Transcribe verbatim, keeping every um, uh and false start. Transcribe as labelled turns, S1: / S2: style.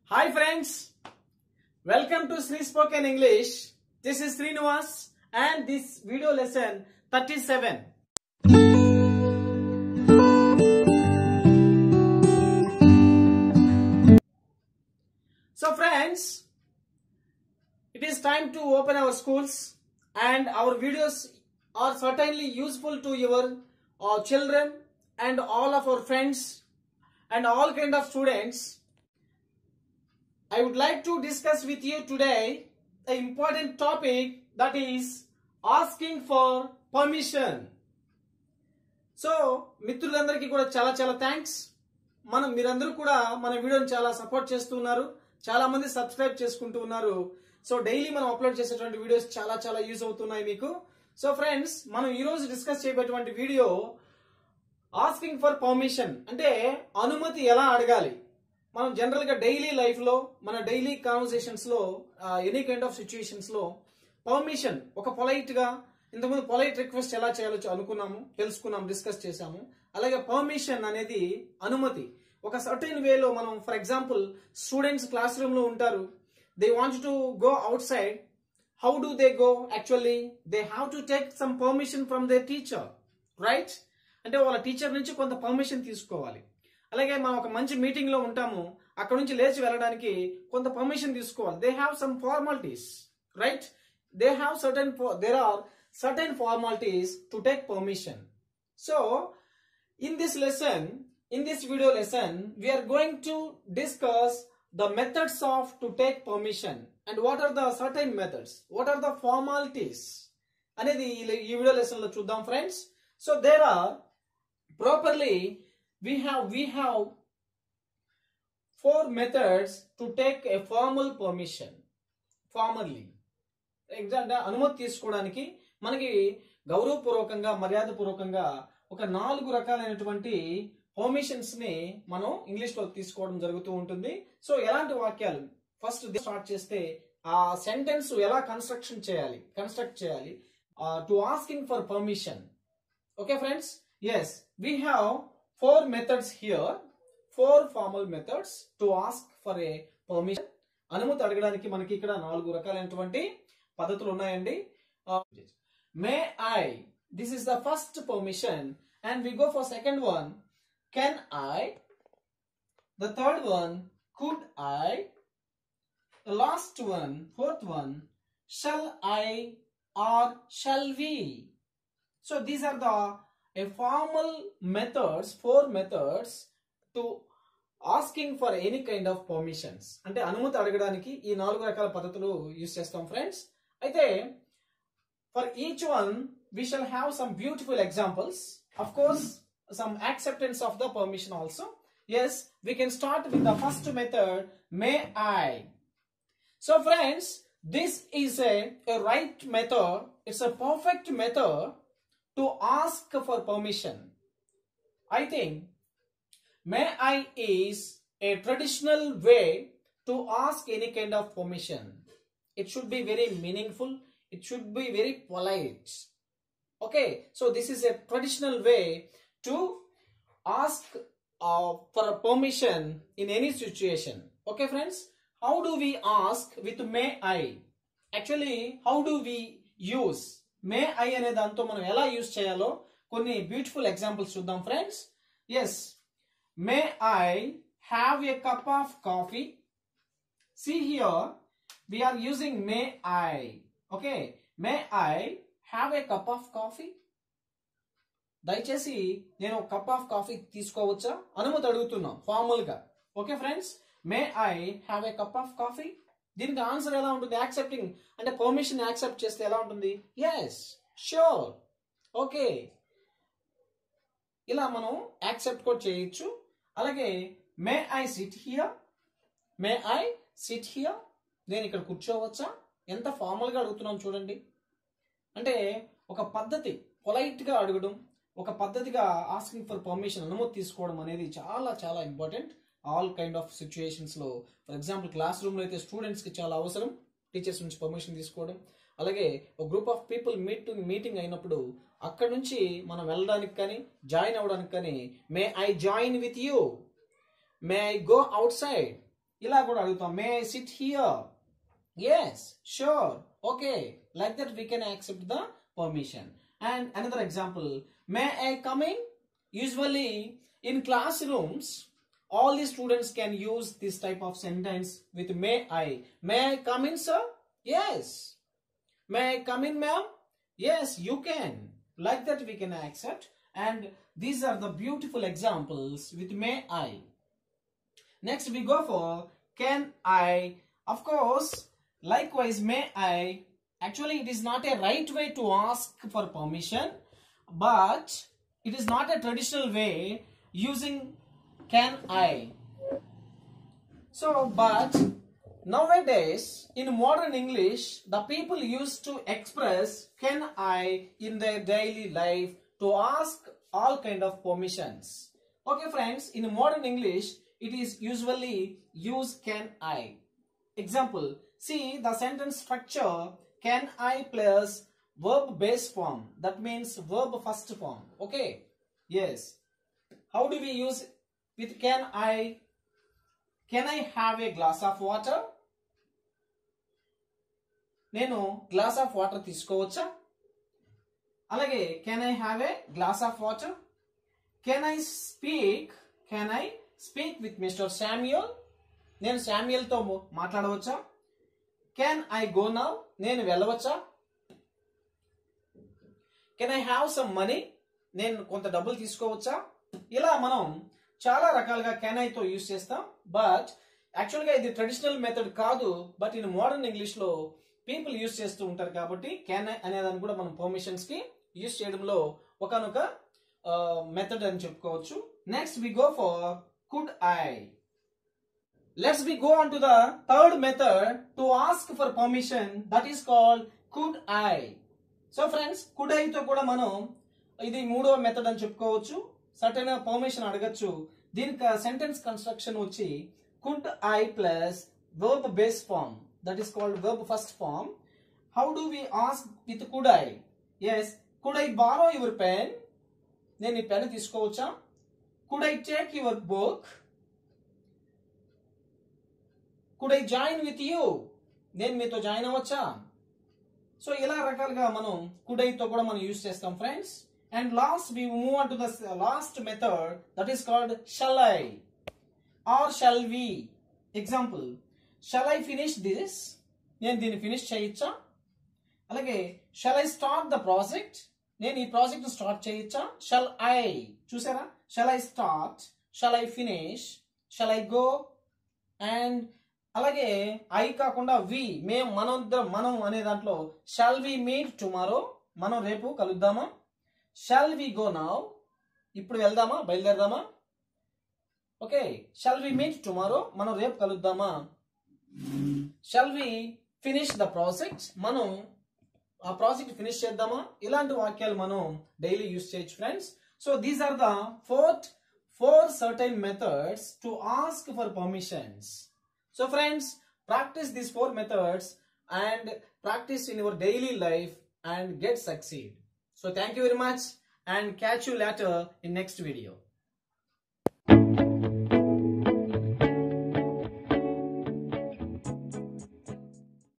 S1: Hi friends, welcome to Sri Spoken English. This is Srinivas and this video lesson thirty-seven. So friends, it is time to open our schools and our videos are certainly useful to your uh, children and all of our friends and all kind of students. I would like to discuss with you today an important topic, that is asking for permission. So, మిత్రులందరికీ కూడా చాలా చాలా thanks. మనం మీరందరూ కూడా మన వీడియోని చాలా సపోర్ట్ చేస్తున్నారు. చాలా మంది సబ్స్క్రైబ్ చేసుకుంటూ ఉన్నారు. సో డైలీ మనం అప్లోడ్ చేసేటువంటి వీడియోస్ చాలా చాలా యూజ్ అవుతున్నాయి మీకు. సో ఫ్రెండ్స్, మనం ఈ రోజు డిస్కస్ చేయబోయేటువంటి వీడియో ఆస్కింగ్ ఫర్ పర్మిషన్, అంటే అనుమతి ఎలా అడగాలి. మనం జనరల్ గా డైలీ లైఫ్ లో మన డైలీ కాన్వర్సేషన్స్ లో ఎనీ కైండ్ ఆఫ్ సిచ్యుయేషన్స్ లో పర్మిషన్ ఒక పొలైట్ గా, ఇంతకుముందు పొలైట్ రిక్వెస్ట్ ఎలా చేయాలో అనుకున్నాము, తెలుసుకున్నాము, డిస్కస్ చేసాము. అలాగే పర్మిషన్ అనేది అనుమతి. ఒక సర్టెన్ వేలో మనం, for example students classroom లో ఉంటారు, they want to go outside. How do they go? Actually they have to take some permission from their teacher, right? అంటే వాళ్ళ టీచర్ నుంచి కొంత పర్మిషన్ తీసుకోవాలి. అలాగే మనం ఒక మంచి మీటింగ్ లో ఉంటాము, అక్కడ నుంచి లేచి వెళ్ళడానికి కొంత పర్మిషన్ తీసుకోవాలి. They have some formalities, right? They have certain there are certain formalities to take permission. So in this lesson, in this video lesson, we are going to discuss the methods of to take permission and what are the certain methods, what are the formalities అనేది ఈ video lesson లో చూద్దాం friends. So there are properly we have we have four methods to take a formal permission. Formally, example అనుమతి తీసుకోవడానికి మనకి గౌరవపూర్వకంగా, మర్యాదపూర్వకంగా ఒక నాలుగు రకాలైనటువంటి పర్మిషన్స్ ని మనం ఇంగ్లీష్ లో తీసుకోవడం జరుగుతూ ఉంటుంది. సో ఎలాంటి వాక్యాలు ఫస్ట్ స్టార్ట్ చేస్తే ఆ సెంటెన్స్ ఎలా కన్స్ట్రక్షన్ చేయాలి, కన్స్ట్రక్ట్ చేయాలి to asking for permission. Okay friends, yes we have four methods here, four formal methods to ask for a permission. అనుమతి అడగడానికి మనకి ఇక్కడ నాలుగు రకాలైనటువంటి పద్ధతులు ఉన్నాయండి. May I, this is the first permission, and we go for second one, can I. The third one, could I. The last one, fourth one, shall I or shall we. So these are the a formal methods, four methods to asking for any kind of permissions. అంటే అనుమతి అడగడానికి ఈ నాలుగు రకాల పద్ధతులు use చేస్తాం friends. అయితే for each one we shall have some beautiful examples, of course some acceptance of the permission also. Yes, we can start with the first method, may I. So friends, this is a, a right method, it's a perfect method to ask for permission. I think may I is a traditional way to ask any kind of permission. It should be very meaningful, it should be very polite. Okay, so this is a traditional way to ask uh, for a permission in any situation. Okay friends, how do we ask with may I? Actually, how do we use may I అనే దాంతో మనం ఎలా use చేయాలో కొన్ని beautiful examples చూద్దాం friends. Yes, may I have a cup of coffee. See here we are using may I. Okay, may I have a cup of coffee. దయచేసి నేను ఒక కప్ ఆఫ్ కాఫీ తీసుకోవచ్చా? అనుమతి అడుగుతున్నాం ఫార్మల్ గా. Okay friends, may I have a cup of coffee. దీనికి answer ఎలా ఉంటుంది? యాక్సెప్టింగ్, అంటే పర్మిషన్ యాక్సెప్ట్ చేస్తే ఎలా ఉంటుంది? ఎస్, ష్యూర్, ఓకే, ఇలా మనం యాక్సెప్ట్ కూడా చేయొచ్చు. అలాగే may I sit here, may I sit here, నేను ఇక్కడ కూర్చోవచ్చా? ఎంత ఫార్మల్ గా అడుగుతున్నాం చూడండి. అంటే ఒక పద్ధతి, పొలైట్ గా అడగడం, ఒక పద్ధతిగా ఆస్కింగ్ ఫర్ పర్మిషన్, అనుమతి తీసుకోవడం అనేది చాలా చాలా important all kind of situations లో. ఫర్ ఎగ్జాంపుల్ క్లాస్ రూమ్ లో అయితే స్టూడెంట్స్ కి చాలా అవసరం టీచర్స్ నుంచి పర్మిషన్ తీసుకోవడం. అలాగే ఒక group of people meet meeting అయినప్పుడు అక్కడ నుంచి మనం వెళ్ళడానికి కానీ జాయిన్ అవ్వడానికి కానీ may I join with you, may I go outside, ఇలా కూడా అడుగుతాం. May I sit here? Yes, sure, okay. Like that we can accept the permission. And another example, may I come in? Usually in classrooms, all the students can use this type of sentence with may I. May I come in, sir? Yes. May I come in, ma'am? Yes, you can. Like that we can accept. And these are the beautiful examples with may I. Next we go for can I. Of course, likewise may I. Actually, it is not a right way to ask for permission, but it is not a traditional way using can I. So, but nowadays in modern English, the people used to express can I in their daily life to ask all kind of permissions. Okay friends, in modern English, it is usually use can I. Example, see the sentence structure can I plus verb base form. That means verb first form. Okay. Yes. How do we use with can I? Can I have a glass of water? నేను glass of water తీసుకోవచ్చా? అలాగే can I have a glass of water? Can I speak? Can I speak with Mister Samuel? నేను Samuel తో మాట్లాడవచ్చా? Can I go now? నేను వెళ్ళవచ్చా? Can I have some money? నేను కొంత డబ్బులు తీసుకోవచ్చా? ఇలా మనం చాలా రకాలుగా can I తో యూస్ చేస్తాం. బట్ యాక్చువల్ గా ఇది ట్రెడిషనల్ మెథడ్ కాదు, బట్ ఇన్ మోడర్న్ ఇంగ్లీష్ లో పీపుల్ యూస్ చేస్తూ ఉంటారు కాబట్టి can I అనేదాన్ని కూడా మనం పర్మిషన్స్ కి యూస్ చేయడంలో ఒకనొక మెథడ్ అని చెప్పుకోవచ్చు. Next we go for could I. Let's we go on to the third method to ask for permission, that is called could I. So friends, could I తో కూడా మనం ఇది మూడవ మెథడ్ అని చెప్పుకోవచ్చు. సర్టెన్ పర్మిషన్ అడగచ్చు. దీనికి సెంటెన్స్ కన్స్ట్రక్షన్ వచ్చి could I plus verb base form, that is called verb first form. How do we ask with could I? Yes, could I borrow your pen? నేను ఈ పెన్ తీసుకోవచ్చా? Could I take your book? Could I join with you? నేను మీతో join అవ్వచ్చా? So ఇలా రకాలుగా మనం could I తో కూడా మనం యూస్ చేస్తాం friends. And last we move on to the last method, that is called shall I or shall we. Example, shall I finish this? నేను దీన్ని ఫినిష్ చేయొచ్చా? అలాగే shall I start the project? నేను ఈ ప్రాజెక్ట్ స్టార్ట్ చేయొచ్చా? shall I. చూసారా? shall I start, shall I finish, shall I go. అండ్ అలాగే ఐ కాకుండా వి, మేము మనం మనం అనే దాంట్లో షాల్ వి మీట్ టుమారో, మనం రేపు కలుద్దామా? షాల్ వి గో నౌ, ఇప్పుడు వెళ్దామా, బయలుదేరదామా? Okay, shall we meet tomorrow, మనం రేపు కలుద్దామా? Shall we finish the project, మనం ఆ ప్రాజెక్ట్ ఫినిష్ చేద్దామా? ఇలాంటి వాక్యాలు మనం డైలీ యూస్ చేయొచ్చు friends. So these are the fourth four certain methods to ask for permissions. So friends, practice these four methods and practice in your daily life and get succeed. So thank you very much and catch you later in next video.